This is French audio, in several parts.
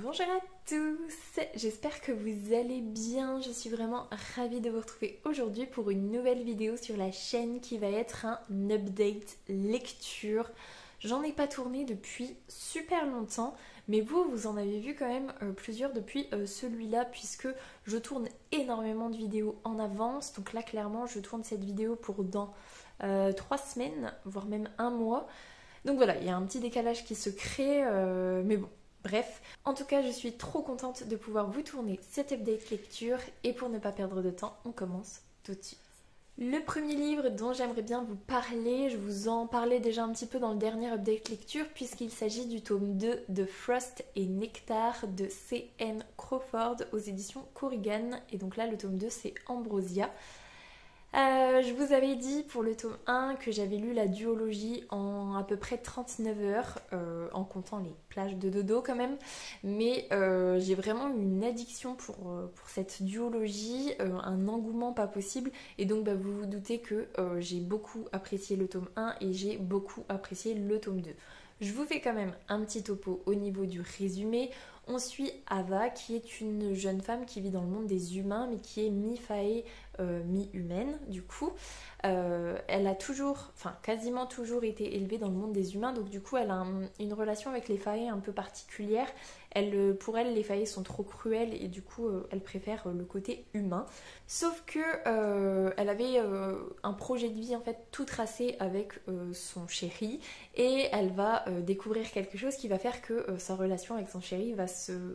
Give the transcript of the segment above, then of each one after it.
Bonjour à tous, j'espère que vous allez bien, je suis vraiment ravie de vous retrouver aujourd'hui pour une nouvelle vidéo sur la chaîne qui va être un update lecture. J'en ai pas tourné depuis super longtemps, mais vous en avez vu quand même plusieurs depuis celui-là puisque je tourne énormément de vidéos en avance. Donc là clairement je tourne cette vidéo pour dans 3 semaines, voire même un mois. Donc voilà, il y a un petit décalage qui se crée, mais bon. Bref, en tout cas, je suis trop contente de pouvoir vous tourner cette update lecture et pour ne pas perdre de temps, on commence tout de suite. Le premier livre dont j'aimerais bien vous parler, je vous en parlais déjà un petit peu dans le dernier update lecture puisqu'il s'agit du tome 2 de Frost et Nectar de C.N. Crawford aux éditions Corrigan. Et donc là, le tome 2, c'est Ambrosia. Je vous avais dit pour le tome 1 que j'avais lu la duologie en à peu près 39 heures, en comptant les plages de dodo quand même, mais j'ai vraiment eu une addiction pour cette duologie, un engouement pas possible, et donc vous vous doutez que j'ai beaucoup apprécié le tome 1 et j'ai beaucoup apprécié le tome 2. Je vous fais quand même un petit topo au niveau du résumé. On suit Ava qui est une jeune femme qui vit dans le monde des humains mais qui est mi-fae, mi-humaine du coup. Elle a toujours, enfin quasiment toujours été élevée dans le monde des humains, donc du coup elle a une relation avec les fae un peu particulière. Pour elle, les fae sont trop cruels et du coup elle préfère le côté humain. Sauf que elle avait un projet de vie en fait tout tracé avec son chéri et elle va découvrir quelque chose qui va faire que sa relation avec son chéri va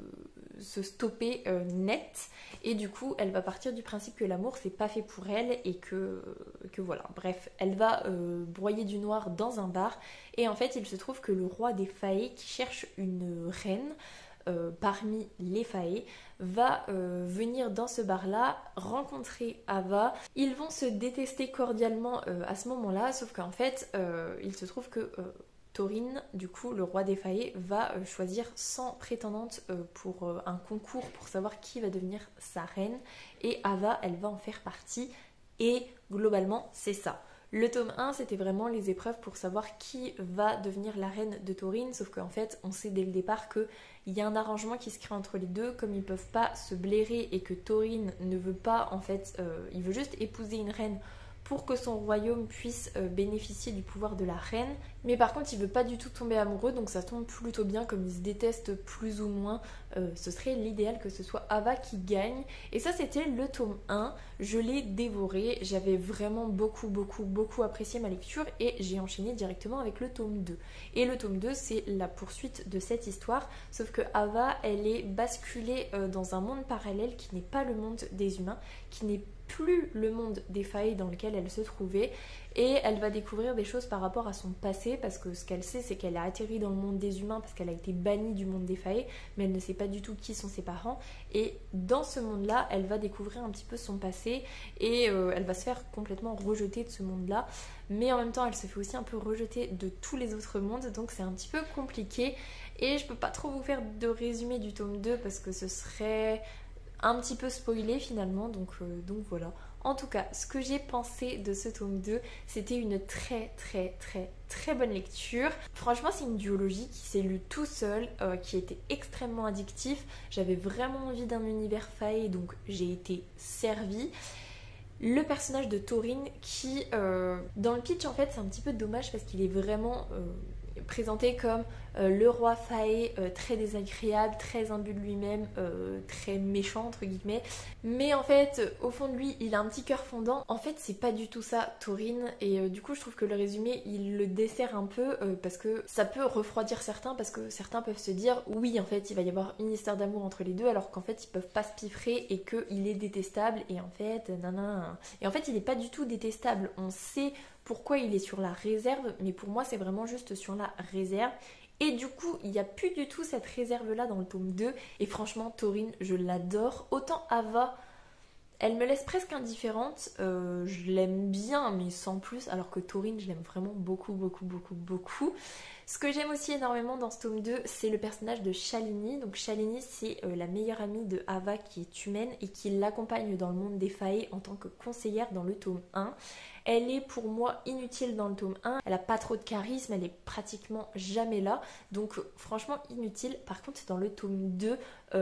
se stopper net et du coup elle va partir du principe que l'amour c'est pas fait pour elle et que voilà, bref, elle va broyer du noir dans un bar et en fait il se trouve que le roi des fae qui cherche une reine parmi les fae va venir dans ce bar là rencontrer Ava. Ils vont se détester cordialement à ce moment là, sauf qu'en fait il se trouve que Thorin, du coup, le roi des fae, va choisir 100 prétendantes pour un concours pour savoir qui va devenir sa reine. Et Ava, elle va en faire partie. Et globalement, c'est ça. Le tome 1, c'était vraiment les épreuves pour savoir qui va devenir la reine de Thorin. Sauf qu'en fait, on sait dès le départ qu'il y a un arrangement qui se crée entre les deux. Comme ils ne peuvent pas se blairer et que Thorin ne veut pas, en fait, il veut juste épouser une reine pour que son royaume puisse bénéficier du pouvoir de la reine. Mais par contre, il veut pas du tout tomber amoureux, donc ça tombe plutôt bien, comme ils se détestent plus ou moins. Ce serait l'idéal que ce soit Ava qui gagne. Et ça, c'était le tome 1. Je l'ai dévoré. J'avais vraiment beaucoup apprécié ma lecture et j'ai enchaîné directement avec le tome 2. Et le tome 2, c'est la poursuite de cette histoire, sauf que Ava, elle est basculée dans un monde parallèle qui n'est pas le monde des humains, qui n'est plus le monde des fae dans lequel elle se trouvait et elle va découvrir des choses par rapport à son passé parce que ce qu'elle sait c'est qu'elle a atterri dans le monde des humains parce qu'elle a été bannie du monde des fae mais elle ne sait pas du tout qui sont ses parents et dans ce monde là elle va découvrir un petit peu son passé et elle va se faire complètement rejeter de ce monde là mais en même temps elle se fait aussi un peu rejeter de tous les autres mondes donc c'est un petit peu compliqué et je peux pas trop vous faire de résumé du tome 2 parce que ce serait un petit peu spoilé finalement, donc voilà. En tout cas, ce que j'ai pensé de ce tome 2, c'était une très bonne lecture. Franchement, c'est une duologie qui s'est lue tout seul, qui était extrêmement addictif. J'avais vraiment envie d'un univers fae, donc j'ai été servie. Le personnage de Thorin qui, dans le pitch en fait, c'est un petit peu dommage parce qu'il est vraiment présenté comme le roi fae très désagréable, très imbu de lui-même, très méchant entre guillemets. Mais en fait, au fond de lui, il a un petit cœur fondant. En fait, c'est pas du tout ça, Thorin. Et du coup, je trouve que le résumé, il le dessert un peu parce que ça peut refroidir certains parce que certains peuvent se dire oui, en fait, il va y avoir une histoire d'amour entre les deux alors qu'en fait, ils peuvent pas se piffrer et qu'il est détestable. Et en fait, nanana. Et en fait, il est pas du tout détestable. On sait pourquoi il est sur la réserve, mais pour moi c'est vraiment juste sur la réserve. Et du coup, il n'y a plus du tout cette réserve-là dans le tome 2. Et franchement, Thorin, je l'adore. Autant Ava, elle me laisse presque indifférente. Je l'aime bien, mais sans plus. Alors que Thorin, je l'aime vraiment beaucoup. Ce que j'aime aussi énormément dans ce tome 2, c'est le personnage de Shalini. Donc Shalini, c'est la meilleure amie de Ava qui est humaine et qui l'accompagne dans le monde des fae en tant que conseillère dans le tome 1. Elle est pour moi inutile dans le tome 1, elle a pas trop de charisme, elle est pratiquement jamais là, donc franchement inutile. Par contre dans le tome 2,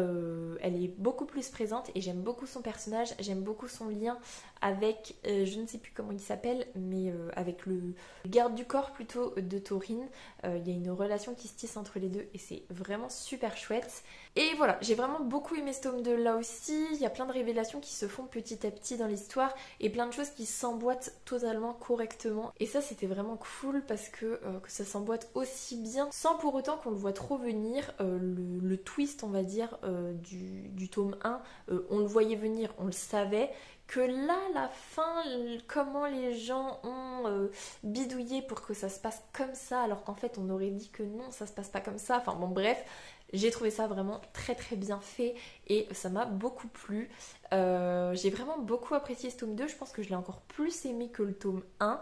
elle est beaucoup plus présente et j'aime beaucoup son personnage, j'aime beaucoup son lien avec, je ne sais plus comment il s'appelle, mais avec le garde du corps plutôt de Taurine. Il y a une relation qui se tisse entre les deux et c'est vraiment super chouette. Et voilà, j'ai vraiment beaucoup aimé ce tome 2 là aussi. Il y a plein de révélations qui se font petit à petit dans l'histoire et plein de choses qui s'emboîtent totalement correctement. Et ça c'était vraiment cool parce que ça s'emboîte aussi bien sans pour autant qu'on le voit trop venir. Le twist on va dire du tome 1, on le voyait venir, on le savait. Que là, la fin, comment les gens ont bidouillé pour que ça se passe comme ça, alors qu'en fait on aurait dit que non, ça se passe pas comme ça. Enfin bon, bref, j'ai trouvé ça vraiment très très bien fait et ça m'a beaucoup plu. J'ai vraiment beaucoup apprécié ce tome 2, je pense que je l'ai encore plus aimé que le tome 1.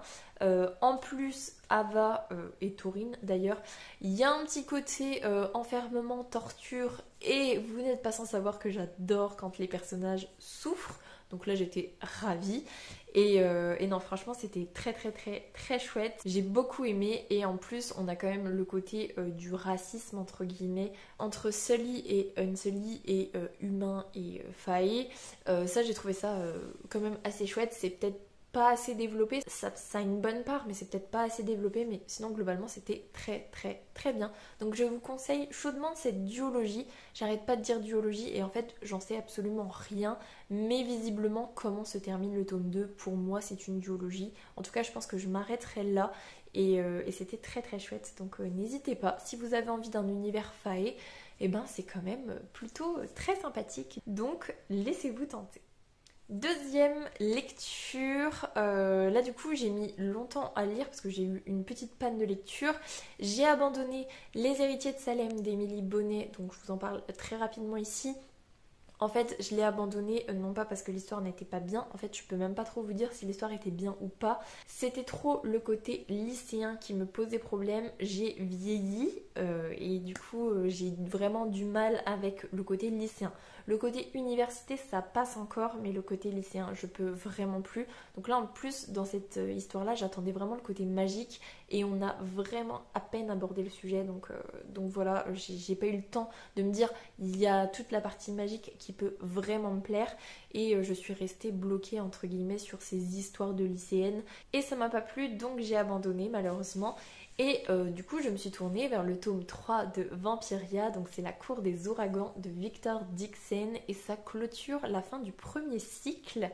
En plus, Ava et Taurine d'ailleurs, il y a un petit côté enfermement, torture et vous n'êtes pas sans savoir que j'adore quand les personnages souffrent. Donc là j'étais ravie et non franchement c'était très très très très chouette. J'ai beaucoup aimé et en plus on a quand même le côté du racisme entre guillemets entre Sully et Unsully et Humain et Fae. Ça j'ai trouvé ça quand même assez chouette. C'est peut-être pas assez développé, ça a une bonne part mais c'est peut-être pas assez développé, mais sinon globalement c'était très très très bien. Donc je vous conseille chaudement cette duologie. J'arrête pas de dire duologie et en fait j'en sais absolument rien, mais visiblement comment se termine le tome 2 pour moi c'est une duologie. En tout cas je pense que je m'arrêterai là et c'était très très chouette, donc n'hésitez pas si vous avez envie d'un univers Fae, et ben c'est quand même plutôt très sympathique, donc laissez-vous tenter. Deuxième lecture, là du coup j'ai mis longtemps à lire parce que j'ai eu une petite panne de lecture. J'ai abandonné Les Héritiers de Salem d'Émilie Bonnet, donc je vous en parle très rapidement ici. En fait, je l'ai abandonné, non pas parce que l'histoire n'était pas bien, en fait je peux même pas trop vous dire si l'histoire était bien ou pas. C'était trop le côté lycéen qui me posait problème, j'ai vieilli et du coup j'ai vraiment du mal avec le côté lycéen. Le côté université ça passe encore, mais le côté lycéen je peux vraiment plus. Donc là en plus dans cette histoire là j'attendais vraiment le côté magique et on a vraiment à peine abordé le sujet, donc voilà, j'ai pas eu le temps de me dire il y a toute la partie magique qui peut vraiment me plaire et je suis restée bloquée entre guillemets sur ces histoires de lycéennes et ça m'a pas plu, donc j'ai abandonné malheureusement. Et du coup je me suis tournée vers le tome 3 de Vampiria, donc c'est La Cour des Ouragans de Victor Dixon et ça clôture la fin du premier cycle.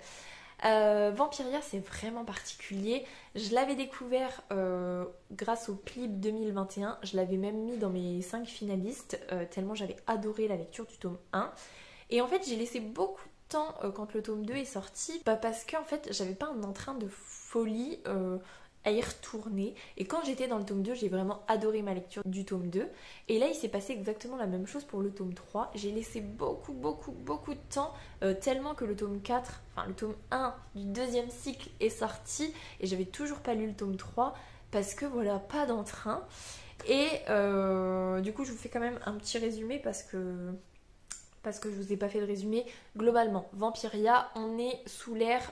Vampiria c'est vraiment particulier, je l'avais découvert grâce au PLIB 2021, je l'avais même mis dans mes 5 finalistes tellement j'avais adoré la lecture du tome 1 et en fait j'ai laissé beaucoup de temps quand le tome 2 est sorti, parce qu'en fait j'avais pas un entrain de folie à y retourner et quand j'étais dans le tome 2 j'ai vraiment adoré ma lecture du tome 2 et là il s'est passé exactement la même chose pour le tome 3. J'ai laissé beaucoup de temps tellement que le tome 4, enfin le tome 1 du deuxième cycle est sorti et j'avais toujours pas lu le tome 3 parce que voilà, pas d'entrain. Et du coup je vous fais quand même un petit résumé parce que je vous ai pas fait de résumé. Globalement, Vampiria, on est sous l'ère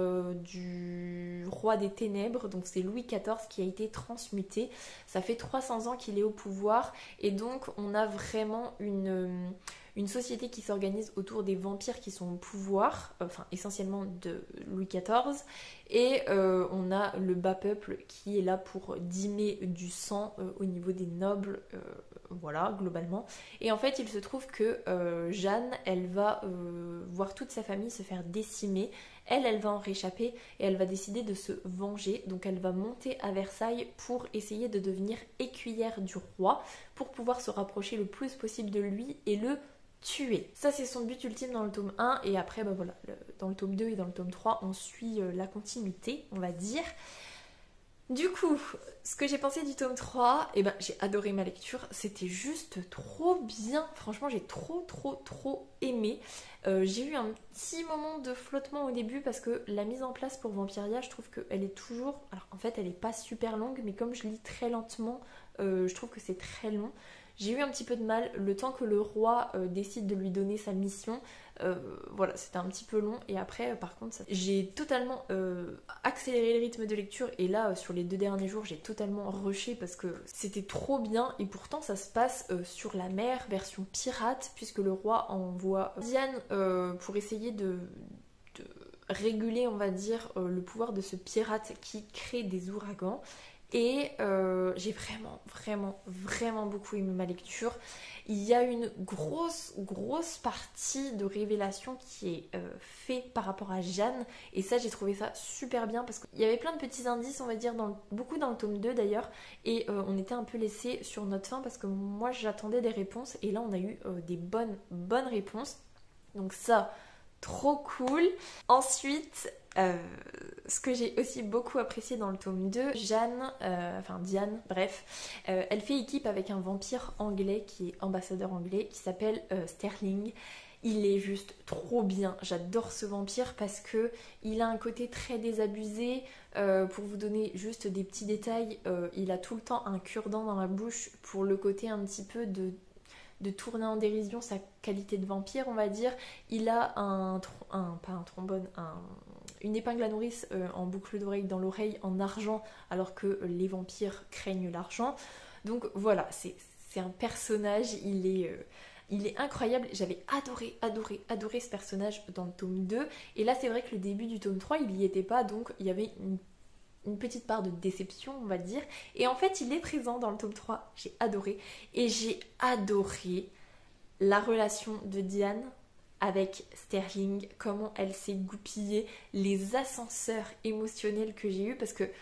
du roi des ténèbres, donc c'est Louis XIV qui a été transmuté. Ça fait 300 ans qu'il est au pouvoir et donc on a vraiment une société qui s'organise autour des vampires qui sont au pouvoir, enfin essentiellement de Louis XIV, et on a le bas peuple qui est là pour dîmer du sang au niveau des nobles, voilà, globalement. Et en fait, il se trouve que Jeanne, elle va voir toute sa famille se faire décimer. Elle va en réchapper et elle va décider de se venger. Donc elle va monter à Versailles pour essayer de devenir écuyère du roi, pour pouvoir se rapprocher le plus possible de lui et le tuer. Ça c'est son but ultime dans le tome 1 et après bah voilà, dans le tome 2 et dans le tome 3 on suit la continuité on va dire. Du coup, ce que j'ai pensé du tome 3, eh ben, j'ai adoré ma lecture, c'était juste trop bien, franchement j'ai trop aimé. J'ai eu un petit moment de flottement au début parce que la mise en place pour Vampiria, je trouve qu'elle est toujours... Alors en fait elle est pas super longue, mais comme je lis très lentement, je trouve que c'est très long. J'ai eu un petit peu de mal le temps que le roi décide de lui donner sa mission. Voilà, c'était un petit peu long et après par contre j'ai totalement accéléré le rythme de lecture et là sur les 2 derniers jours j'ai totalement rushé parce que c'était trop bien et pourtant ça se passe sur la mer version pirate puisque le roi envoie Diane pour essayer de réguler on va dire le pouvoir de ce pirate qui crée des ouragans. Et j'ai vraiment beaucoup aimé ma lecture. Il y a une grosse partie de révélation qui est faite par rapport à Jeanne. Et ça, j'ai trouvé ça super bien parce qu'il y avait plein de petits indices, on va dire, beaucoup dans le tome 2 d'ailleurs. Et on était un peu laissé sur notre faim parce que moi, j'attendais des réponses. Et là, on a eu des bonnes réponses. Donc ça, trop cool. Ensuite... ce que j'ai aussi beaucoup apprécié dans le tome 2, Diane, bref, elle fait équipe avec un vampire anglais qui est ambassadeur anglais qui s'appelle Sterling. Il est juste trop bien, j'adore ce vampire parce que il a un côté très désabusé. Pour vous donner juste des petits détails, il a tout le temps un cure-dent dans la bouche pour le côté un petit peu de tourner en dérision sa qualité de vampire, on va dire. Il a pas un trombone, une épingle à nourrice en boucle d'oreille dans l'oreille en argent, alors que les vampires craignent l'argent. Donc voilà, c'est un personnage, il est incroyable. J'avais adoré ce personnage dans le tome 2. Et là, c'est vrai que le début du tome 3, il n'y était pas, donc il y avait une petite part de déception, on va dire. Et en fait, il est présent dans le tome 3. J'ai adoré. Et j'ai adoré la relation de Diane avec Sterling, comment elle s'est goupillée, les ascenseurs émotionnels que j'ai eus, parce que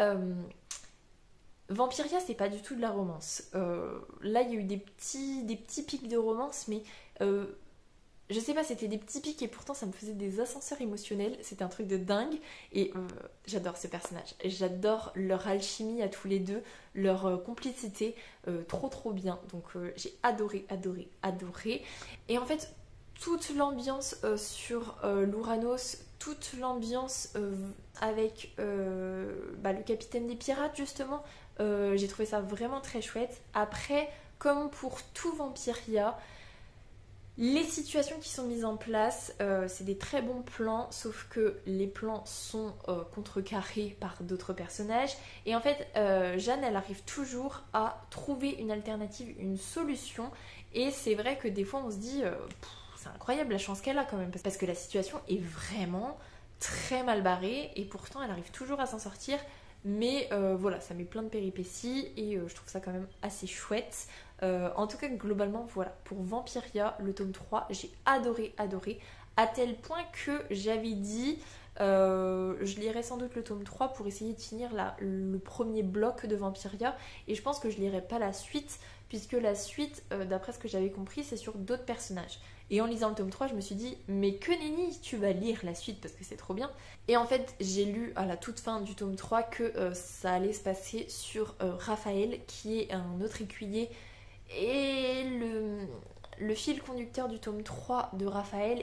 Vampiria, c'est pas du tout de la romance. Là, il y a eu des petits pics de romance, mais je sais pas, c'était des petits pics et pourtant ça me faisait des ascenseurs émotionnels. C'était un truc de dingue et j'adore ce personnage. J'adore leur alchimie à tous les deux, leur complicité, trop bien. Donc j'ai adoré. Et en fait, toute l'ambiance sur l'Ouranos, toute l'ambiance avec le capitaine des pirates justement, j'ai trouvé ça vraiment très chouette. Après, comme pour tout Vampiria, les situations qui sont mises en place, c'est des très bons plans, sauf que les plans sont contrecarrés par d'autres personnages. Et en fait, Jeanne, elle arrive toujours à trouver une alternative, une solution. Et c'est vrai que des fois, on se dit, c'est incroyable la chance qu'elle a quand même, parce que la situation est vraiment très mal barrée, et pourtant, elle arrive toujours à s'en sortir. Mais voilà, ça met plein de péripéties, et je trouve ça quand même assez chouette. En tout cas, globalement, voilà, pour Vampiria, le tome 3, j'ai adoré, à tel point que j'avais dit, je lirai sans doute le tome 3 pour essayer de finir le premier bloc de Vampiria, et je pense que je lirai pas la suite, puisque la suite, d'après ce que j'avais compris, c'est sur d'autres personnages. Et en lisant le tome 3, je me suis dit, mais que nenni, tu vas lire la suite parce que c'est trop bien. Et en fait, j'ai lu à la toute fin du tome 3 que ça allait se passer sur Raphaël, qui est un autre écuyer. Et le fil conducteur du tome 3 de Raphaël,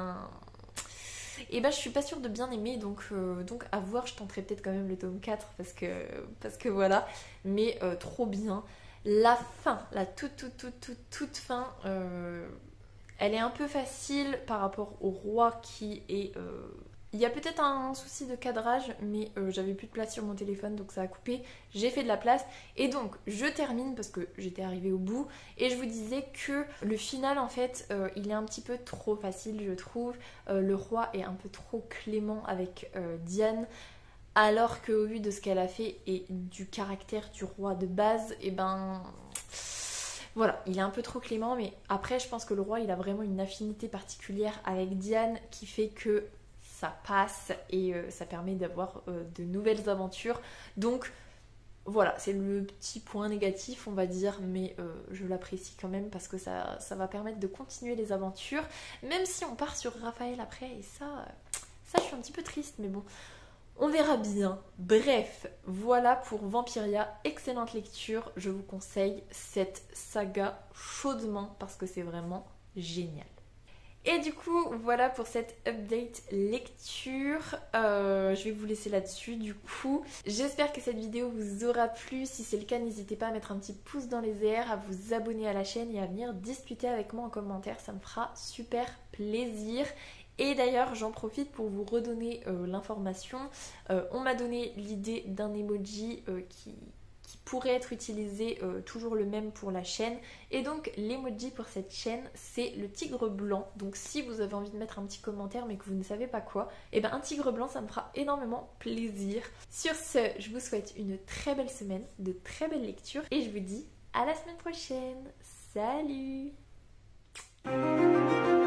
je suis pas sûre de bien aimer, donc à voir, je tenterai peut-être quand même le tome 4 parce que voilà, mais trop bien. La fin, la toute fin, elle est un peu facile par rapport au roi qui est... Il y a peut-être un souci de cadrage, mais j'avais plus de place sur mon téléphone, donc ça a coupé. J'ai fait de la place. Et donc, je termine parce que j'étais arrivée au bout. Et je vous disais que le final, en fait, il est un petit peu trop facile, je trouve. Le roi est un peu trop clément avec Diane. Alors qu'au vu de ce qu'elle a fait et du caractère du roi de base, voilà, il est un peu trop clément. Mais après, je pense que le roi, il a vraiment une affinité particulière avec Diane qui fait que ça passe et ça permet d'avoir de nouvelles aventures. Donc voilà, c'est le petit point négatif on va dire, mais je l'apprécie quand même parce que ça va permettre de continuer les aventures, même si on part sur Raphaël après, et ça je suis un petit peu triste, mais bon, on verra bien. Bref, voilà pour Vampiria, excellente lecture, je vous conseille cette saga chaudement parce que c'est vraiment génial. Et du coup, voilà pour cette update lecture. Je vais vous laisser là-dessus du coup. J'espère que cette vidéo vous aura plu. Si c'est le cas, n'hésitez pas à mettre un petit pouce dans les airs, à vous abonner à la chaîne et à venir discuter avec moi en commentaire. Ça me fera super plaisir. Et d'ailleurs, j'en profite pour vous redonner l'information. On m'a donné l'idée d'un emoji qui pourrait être utilisé, toujours le même pour la chaîne. Et donc l'emoji pour cette chaîne, c'est le tigre blanc. Donc si vous avez envie de mettre un petit commentaire mais que vous ne savez pas quoi, et ben un tigre blanc, ça me fera énormément plaisir. Sur ce, je vous souhaite une très belle semaine, de très belles lectures et je vous dis à la semaine prochaine. Salut!